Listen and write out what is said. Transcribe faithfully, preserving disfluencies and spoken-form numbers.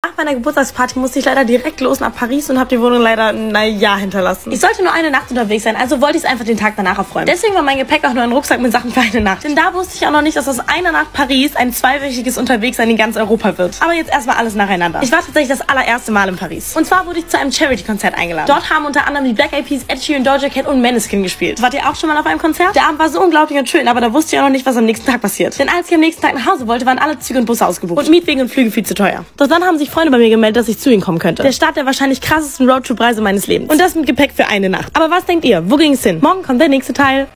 Nach meiner Geburtstagsparty musste ich leider direkt los nach Paris und habe die Wohnung leider, naja, hinterlassen. Ich sollte nur eine Nacht unterwegs sein, also wollte ich es einfach den Tag danach aufräumen. Deswegen war mein Gepäck auch nur ein Rucksack mit Sachen für eine Nacht. Denn da wusste ich auch noch nicht, dass aus einer Nacht Paris ein zweiwöchiges Unterwegssein in ganz Europa wird. Aber jetzt erstmal alles nacheinander. Ich war tatsächlich das allererste Mal in Paris. Und zwar wurde ich zu einem Charity-Konzert eingeladen. Dort haben unter anderem die Black Eyed Peas, Ed Sheeran, Doja Cat und Måneskin gespielt. Wart ihr auch schon mal auf einem Konzert? Der Abend war so unglaublich und schön, aber da wusste ich auch noch nicht, was am nächsten Tag passiert. Denn als ich am nächsten Tag nach Hause wollte, waren alle Züge und Busse ausgebucht. Und Mietwegen und Flüge viel zu teuer. Doch dann haben sich Freunde bei mir gemeldet, dass ich zu ihnen kommen könnte. Der Start der wahrscheinlich krassesten Roadtrip-Reise meines Lebens. Und das mit Gepäck für eine Nacht. Aber was denkt ihr? Wo ging es hin? Morgen kommt der nächste Teil.